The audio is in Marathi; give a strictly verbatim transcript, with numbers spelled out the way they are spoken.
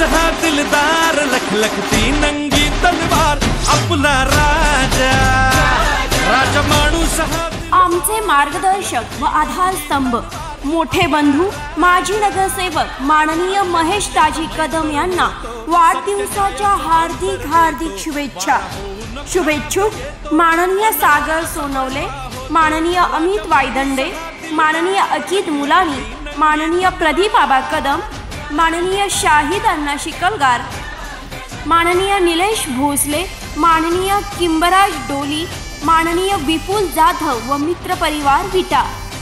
हा दिलदार, लखलखती नंगी तलवार आपला राजा, राजा माणूस हा। आमचे मार्गदर्शक व आधारस्तंभ मोठे बंधू माजी नगरसेवक माननीय महेश ताजी कदम यांना वाढदिवसाच्या हार्दिक हार्दिक शुभेच्छा। शुभेच्छुक माननीय सागर सोनवले, माननीय अमित वायदंडे, माननीय अकित मुलानी, माननीय प्रदीप आबा कदम, माननीय शाहिद अण्णा शिकलगार, माननीय निलेश भोसले, माननीय किंबराज डोली, माननीय विपुल जाधव व मित्र परिवार विटा।